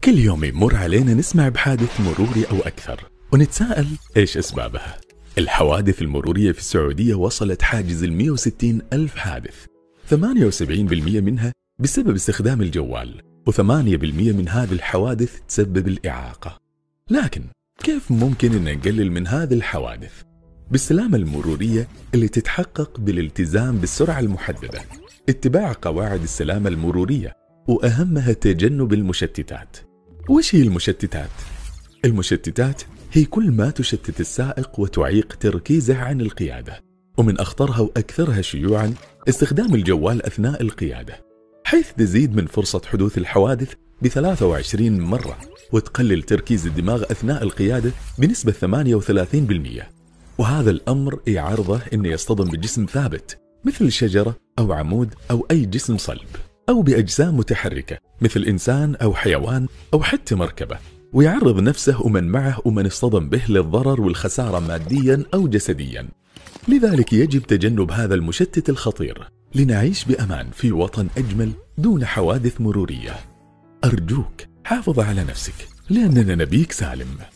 كل يوم يمر علينا نسمع بحادث مروري أو أكثر ونتساءل إيش أسبابها. الحوادث المرورية في السعودية وصلت حاجز 160 ألف حادث، 78% منها بسبب استخدام الجوال، و8% من هذه الحوادث تسبب الإعاقة. لكن كيف ممكن أن نقلل من هذه الحوادث؟ بالسلامة المرورية اللي تتحقق بالالتزام بالسرعة المحددة، اتباع قواعد السلامة المرورية، وأهمها تجنب المشتتات. وش هي المشتتات؟ المشتتات هي كل ما تشتت السائق وتعيق تركيزه عن القيادة، ومن أخطرها وأكثرها شيوعاً استخدام الجوال أثناء القيادة، حيث تزيد من فرصة حدوث الحوادث ب23 مرة، وتقلل تركيز الدماغ أثناء القيادة بنسبة 38%. وهذا الأمر يعرضه أن يصطدم بجسم ثابت مثل شجرة أو عمود أو أي جسم صلب، أو بأجسام متحركة مثل إنسان أو حيوان أو حتى مركبة، ويعرض نفسه ومن معه ومن اصطدم به للضرر والخسارة ماديا أو جسديا. لذلك يجب تجنب هذا المشتت الخطير لنعيش بأمان في وطن أجمل دون حوادث مرورية. أرجوك حافظ على نفسك، لأننا نبيك سالم.